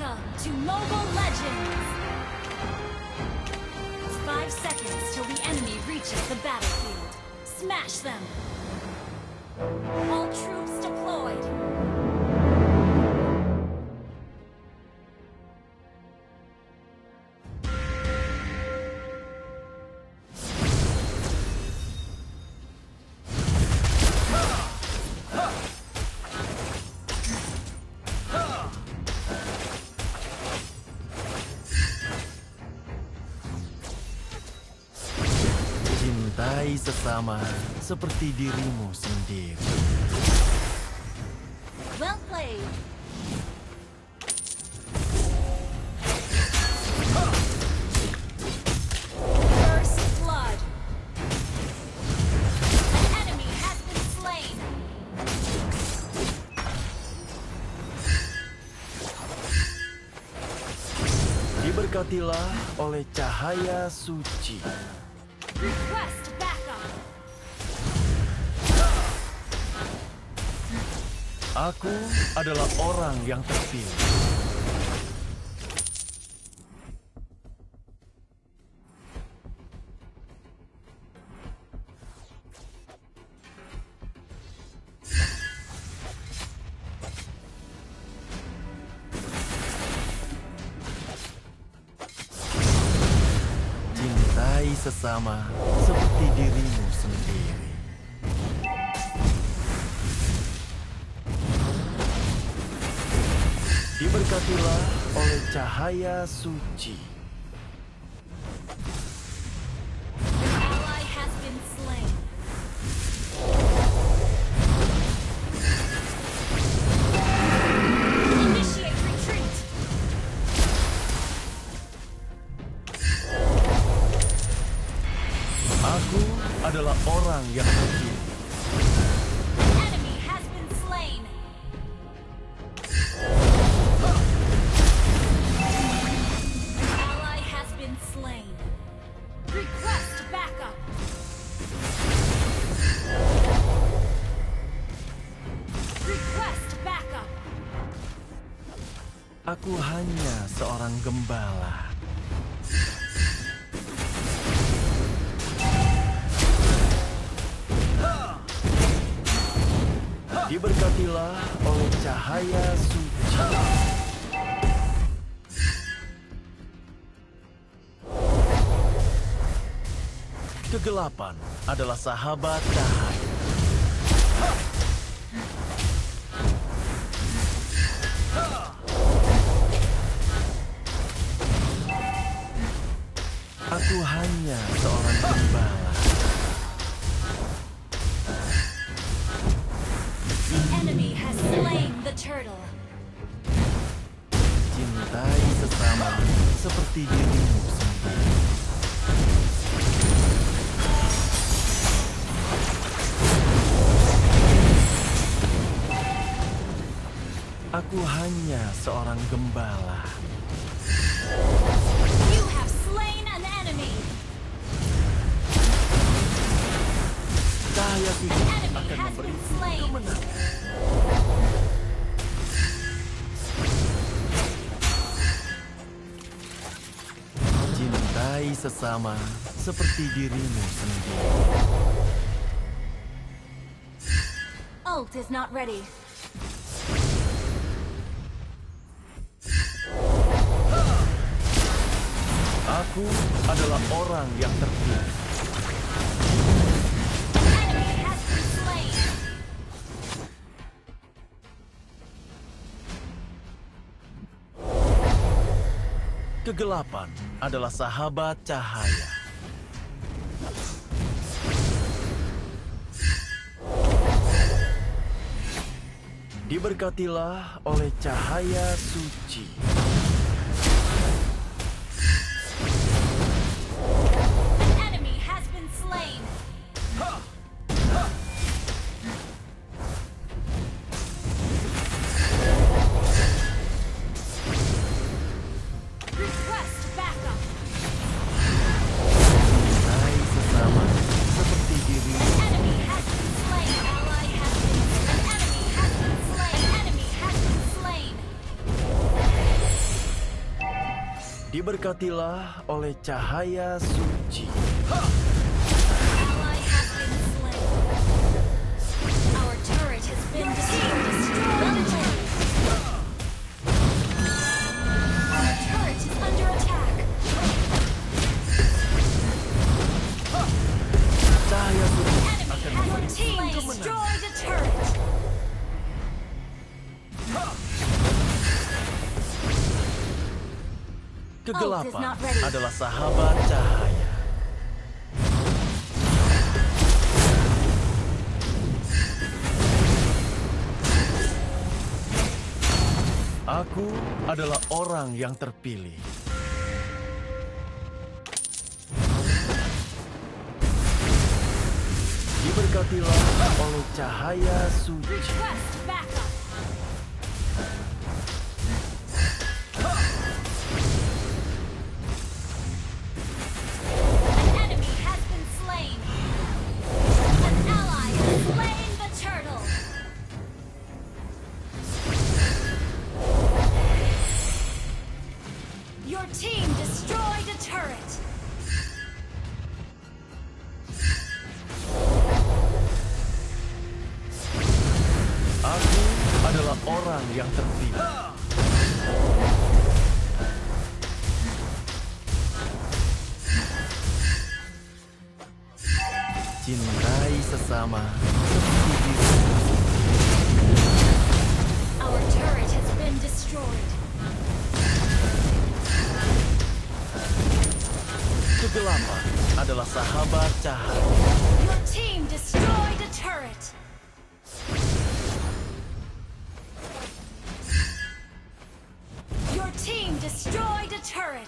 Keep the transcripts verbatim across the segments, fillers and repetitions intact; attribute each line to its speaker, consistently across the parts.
Speaker 1: Welcome to Mobile Legends! Five seconds till the enemy reaches the battlefield. Smash them! All troops deployed!
Speaker 2: Cintai sesama seperti dirimu sendiri.
Speaker 1: Well played. First blood. An enemy has been slain.
Speaker 2: Diberkatilah oleh cahaya suci.
Speaker 1: Request backup.
Speaker 2: Aku adalah orang yang terpilih. Cintai sesama seperti dirimu sendiri. Diberkatilah oleh cahaya suci.
Speaker 1: An ally has been slain. Initiate retreat.
Speaker 2: Aku adalah orang yang terpilih.
Speaker 1: Enemy has been slain. Ally has been slain. Request backup. Request backup.
Speaker 2: Aku hanya seorang gembala. Diberkatilah oleh cahaya suci. Kegelapan adalah sahabat cahaya. Aku hanya seorang gembala.
Speaker 1: The enemy has slain the turtle.
Speaker 2: Cintai sesama seperti dirimu sendiri. Aku hanya seorang gembala.
Speaker 1: You have slain an enemy.
Speaker 2: Cahaya suci
Speaker 1: Enemy
Speaker 2: akan
Speaker 1: has
Speaker 2: memberi
Speaker 1: been slain.
Speaker 2: kemenangan. Cintai sesama seperti dirimu sendiri.
Speaker 1: Ult is not ready.
Speaker 2: Aku adalah orang yang terpilih.
Speaker 1: Enemy has been slain.
Speaker 2: Kegelapan adalah sahabat cahaya. Diberkatilah oleh cahaya suci.
Speaker 1: An enemy has been slain. Request backup.
Speaker 2: Cintai sesama seperti dirimu.
Speaker 1: Enemy has been slain. Ally has been. An enemy has been slain. Enemy has been slain.
Speaker 2: Diberkatilah oleh cahaya suci.
Speaker 1: Ally has been slain. Our turret has been destroyed. Our turret is under attack.
Speaker 2: Cahaya suci
Speaker 1: Enemy
Speaker 2: akan
Speaker 1: has your
Speaker 2: memberi
Speaker 1: team destroyed a turret.
Speaker 2: kegelapan
Speaker 1: Ult is not ready.
Speaker 2: adalah sahabat cahaya. Aku adalah orang yang terpilih. Diberkatilah oleh cahaya suci.
Speaker 1: Request backup. An enemy has been slain. An ally has slain the turtle. Your team destroyed a turret.
Speaker 2: Aku adalah orang yang terpilih. Cintai sesama seperti diri.
Speaker 1: Our turret has been destroyed.
Speaker 2: Kegelapan adalah sahabat cahaya.
Speaker 1: Your team destroyed a turret. Your team destroyed a turret.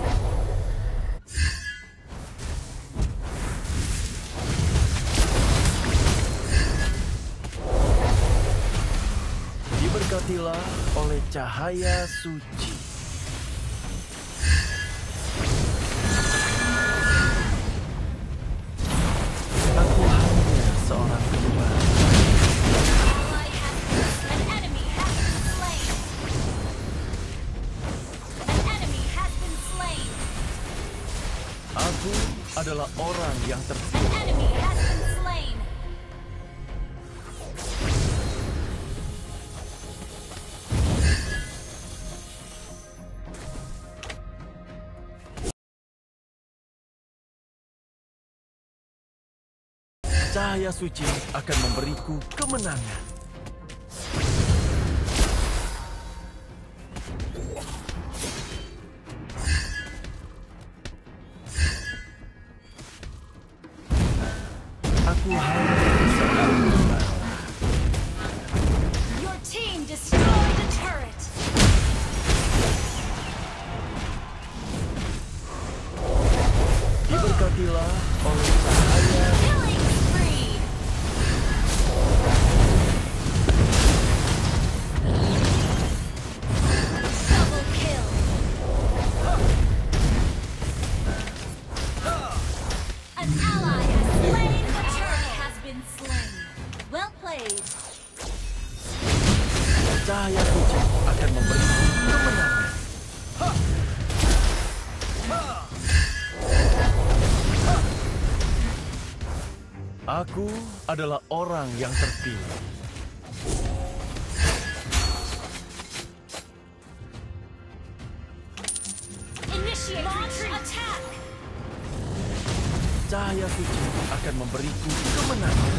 Speaker 2: Diberkatilah oleh cahaya suci. Aku hanya seorang gembala.
Speaker 1: Ally has an enemy has been slain. An enemy has been slain.
Speaker 2: Aku adalah orang yang
Speaker 1: An
Speaker 2: terpilih.
Speaker 1: enemy has been slain.
Speaker 2: Cahaya suci akan memberiku kemenangan. Aku hanya seorang gembala.
Speaker 1: Your team destroyed a turret.
Speaker 2: Diberkatilah oleh cahaya.
Speaker 1: Killing spree. Double kill. An ally has slain. The turret has been slain. Well played.
Speaker 2: Cahaya suci akan memberiku kemenangan. Aku adalah orang yang terpilih.
Speaker 1: Initiate retreat. Attack.
Speaker 2: Cahaya suci akan memberiku kemenangan.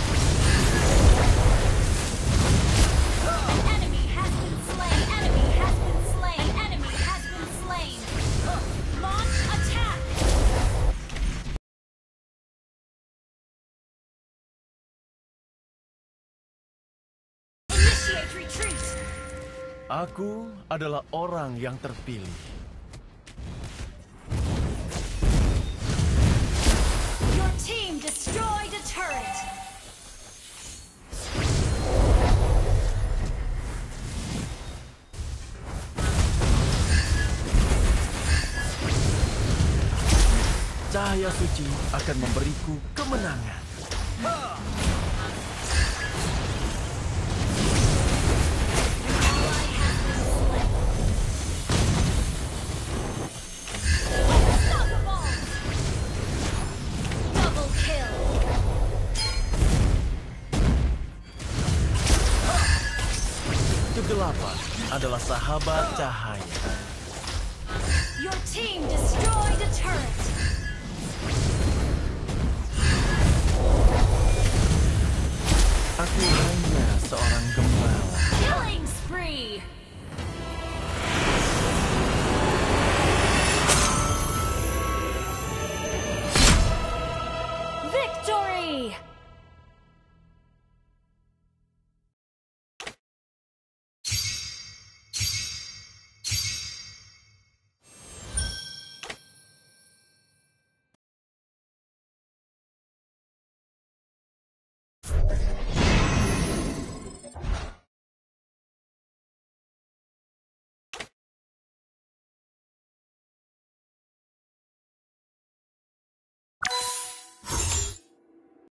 Speaker 1: Enemy has been slain. Enemy has been slain. Enemy has been slain. Launch attack. Initiate retreat.
Speaker 2: Aku adalah orang yang terpilih.
Speaker 1: Your team destroyed a turret.
Speaker 2: Cahaya suci akan memberiku kemenangan.
Speaker 1: Ally has been slain.
Speaker 2: Kegelapan adalah sahabat cahaya.
Speaker 1: Your team destroyed a turret.
Speaker 2: Aku hanya seorang gembala.
Speaker 1: Killing spree.